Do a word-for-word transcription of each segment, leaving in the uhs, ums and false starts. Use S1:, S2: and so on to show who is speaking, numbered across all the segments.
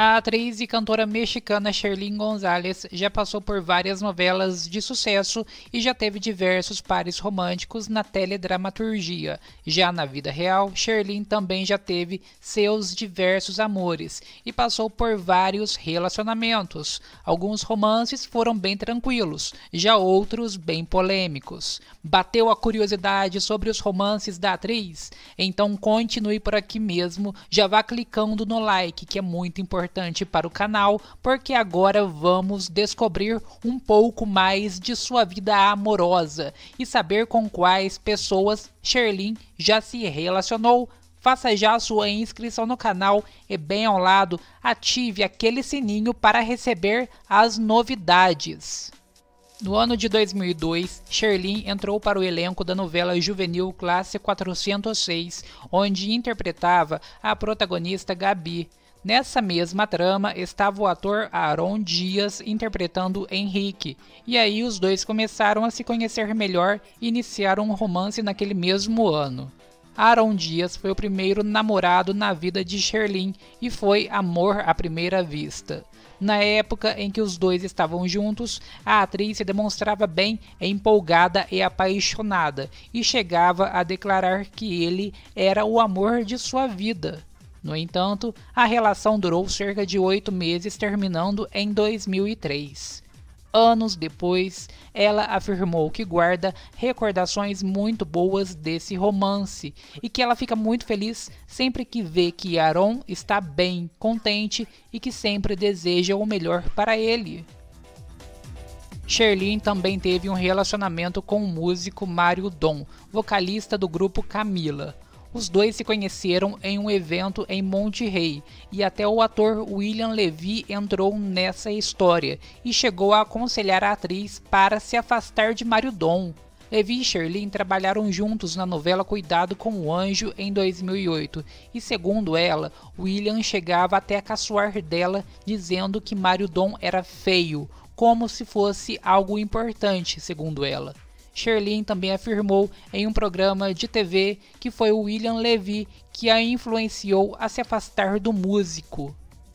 S1: A atriz e cantora mexicana Sherlyn González já passou por várias novelas de sucesso e já teve diversos pares românticos na teledramaturgia. Já na vida real, Sherlyn também já teve seus diversos amores e passou por vários relacionamentos. Alguns romances foram bem tranquilos, já outros bem polêmicos. Bateu a curiosidade sobre os romances da atriz? Então continue por aqui mesmo, já vá clicando no like, que é muito importante. importante para o canal, porque agora vamos descobrir um pouco mais de sua vida amorosa e saber com quais pessoas Sherlyn já se relacionou. Faça já a sua inscrição no canal e bem ao lado ative aquele sininho para receber as novidades. No ano de dois mil e dois, Sherlyn entrou para o elenco da novela juvenil Classe quatrocentos e seis, onde interpretava a protagonista Gabi. Nessa mesma trama estava o ator Aaron Dias interpretando Henrique, e aí os dois começaram a se conhecer melhor e iniciaram um romance naquele mesmo ano. Aaron Dias foi o primeiro namorado na vida de Sherlyn e foi amor à primeira vista. Na época em que os dois estavam juntos, a atriz se demonstrava bem empolgada e apaixonada e chegava a declarar que ele era o amor de sua vida. No entanto, a relação durou cerca de oito meses, terminando em dois mil e três. Anos depois, ela afirmou que guarda recordações muito boas desse romance e que ela fica muito feliz sempre que vê que Aaron está bem, contente e que sempre deseja o melhor para ele. Sherlyn também teve um relacionamento com o músico Mário Dom, vocalista do grupo Camila. Os dois se conheceram em um evento em Monterrey e até o ator William Levy entrou nessa história e chegou a aconselhar a atriz para se afastar de Mário Dom. Levy e Sherlyn trabalharam juntos na novela Cuidado com o Anjo em dois mil e oito e, segundo ela, William chegava até a caçoar dela dizendo que Mário Dom era feio, como se fosse algo importante, segundo ela. Sherlyn também afirmou em um programa de T V que foi o William Levy que a influenciou a se afastar do músico.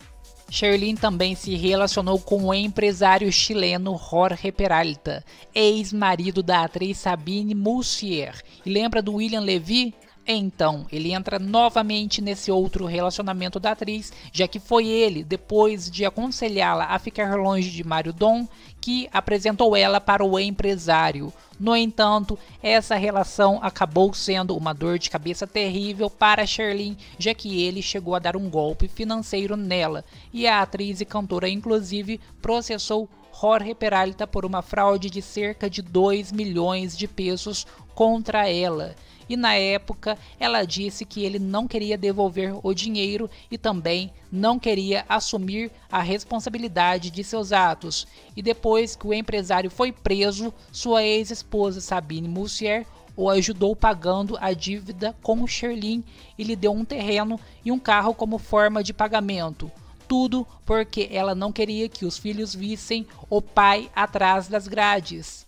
S1: Sherlyn também se relacionou com o empresário chileno Jorge Peralta, ex-marido da atriz Sabine Moussier. E lembra do William Levy? Então, ele entra novamente nesse outro relacionamento da atriz, já que foi ele, depois de aconselhá-la a ficar longe de Mário Dom, que apresentou ela para o empresário. No entanto, essa relação acabou sendo uma dor de cabeça terrível para Sherlyn, já que ele chegou a dar um golpe financeiro nela, e a atriz e cantora inclusive processou Jorge Peralta por uma fraude de cerca de dois milhões de pesos contra ela. E na época ela disse que ele não queria devolver o dinheiro e também não queria assumir a responsabilidade de seus atos. E depois que o empresário foi preso, sua ex-esposa Sabine Moussier o ajudou pagando a dívida com Sherlyn e lhe deu um terreno e um carro como forma de pagamento. Tudo porque ela não queria que os filhos vissem o pai atrás das grades.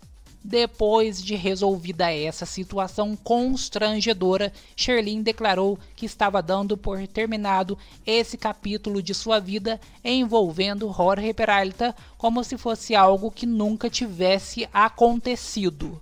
S1: Depois de resolvida essa situação constrangedora, Sherlyn declarou que estava dando por terminado esse capítulo de sua vida envolvendo Jorge Peralta como se fosse algo que nunca tivesse acontecido.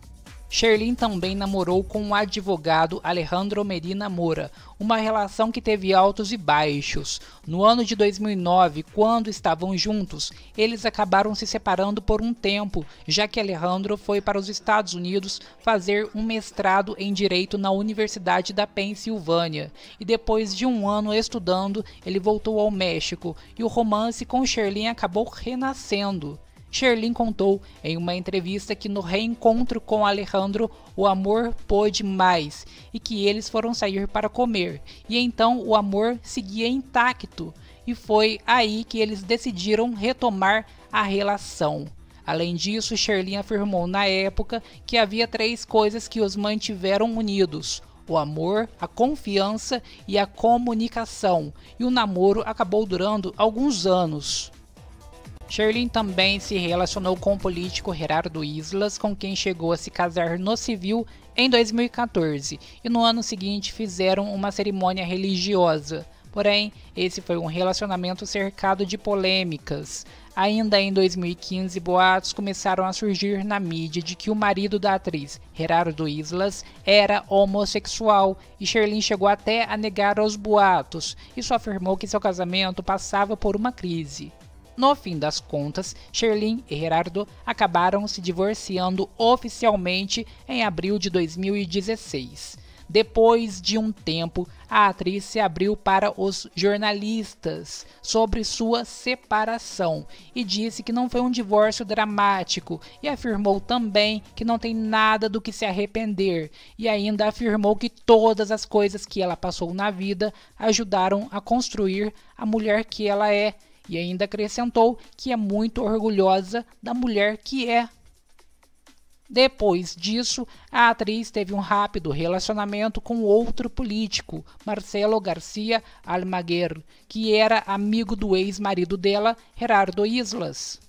S1: Sherlyn também namorou com o advogado Alejandro Medina Mora, uma relação que teve altos e baixos. No ano de dois mil e nove, quando estavam juntos, eles acabaram se separando por um tempo, já que Alejandro foi para os Estados Unidos fazer um mestrado em Direito na Universidade da Pensilvânia. E depois de um ano estudando, ele voltou ao México e o romance com Sherlyn acabou renascendo. Sherlyn contou em uma entrevista que no reencontro com Alejandro o amor pôde mais e que eles foram sair para comer, e então o amor seguia intacto, e foi aí que eles decidiram retomar a relação. Além disso, Sherlyn afirmou na época que havia três coisas que os mantiveram unidos: o amor, a confiança e a comunicação, e o namoro acabou durando alguns anos. Sherlyn também se relacionou com o político Gerardo Islas, com quem chegou a se casar no civil em dois mil e quatorze, e no ano seguinte fizeram uma cerimônia religiosa. Porém, esse foi um relacionamento cercado de polêmicas. Ainda em dois mil e quinze, boatos começaram a surgir na mídia de que o marido da atriz, Gerardo Islas, era homossexual, e Sherlyn chegou até a negar os boatos e só afirmou que seu casamento passava por uma crise. No fim das contas, Sherlyn e Gerardo acabaram se divorciando oficialmente em abril de dois mil e dezesseis. Depois de um tempo, a atriz se abriu para os jornalistas sobre sua separação e disse que não foi um divórcio dramático, e afirmou também que não tem nada do que se arrepender, e ainda afirmou que todas as coisas que ela passou na vida ajudaram a construir a mulher que ela é, e ainda acrescentou que é muito orgulhosa da mulher que é. Depois disso, a atriz teve um rápido relacionamento com outro político, Marcelo García Almaguer, que era amigo do ex-marido dela, Gerardo Islas.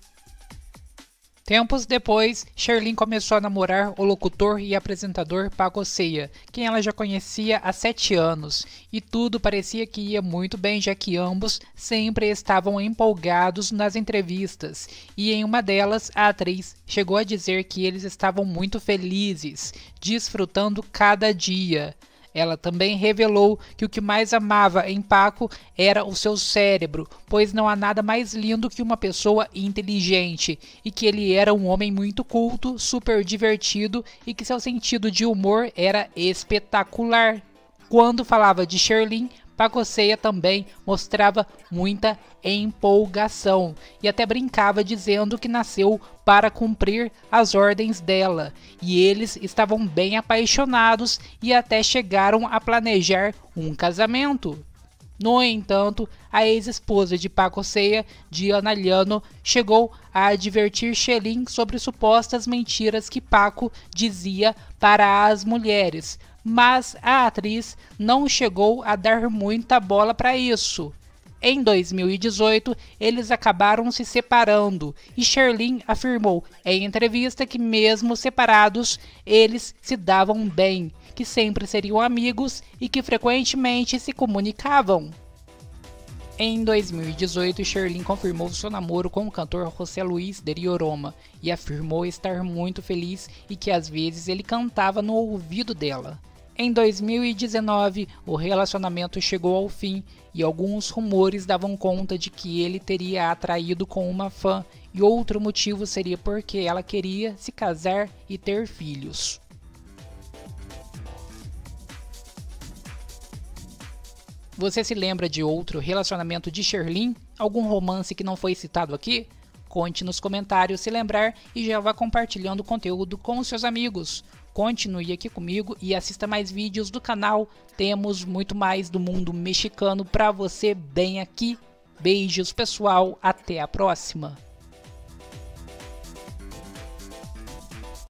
S1: Tempos depois, Sherlyn começou a namorar o locutor e apresentador Paco Ceia, quem ela já conhecia há sete anos, e tudo parecia que ia muito bem, já que ambos sempre estavam empolgados nas entrevistas, e em uma delas a atriz chegou a dizer que eles estavam muito felizes, desfrutando cada dia. Ela também revelou que o que mais amava em Paco era o seu cérebro, pois não há nada mais lindo que uma pessoa inteligente, e que ele era um homem muito culto, super divertido e que seu sentido de humor era espetacular. Quando falava de Sherlyn, Paco Ceia também mostrava muita empolgação e até brincava dizendo que nasceu para cumprir as ordens dela, e eles estavam bem apaixonados e até chegaram a planejar um casamento. No entanto, a ex-esposa de Paco Ceia, Diana Llano, chegou a advertir Sherlyn sobre supostas mentiras que Paco dizia para as mulheres, mas a atriz não chegou a dar muita bola para isso. Em dois mil e dezoito, eles acabaram se separando, e Sherlyn afirmou em entrevista que mesmo separados, eles se davam bem, que sempre seriam amigos e que frequentemente se comunicavam. Em dois mil e dezoito, Sherlyn confirmou seu namoro com o cantor José Luis de Rioroma e afirmou estar muito feliz e que às vezes ele cantava no ouvido dela. Em dois mil e dezenove, o relacionamento chegou ao fim e alguns rumores davam conta de que ele teria atraído com uma fã, e outro motivo seria porque ela queria se casar e ter filhos. Você se lembra de outro relacionamento de Sherlyn? Algum romance que não foi citado aqui? Conte nos comentários se lembrar e já vá compartilhando o conteúdo com os seus amigos. Continue aqui comigo e assista mais vídeos do canal. Temos muito mais do mundo mexicano para você bem aqui. Beijos, pessoal. Até a próxima.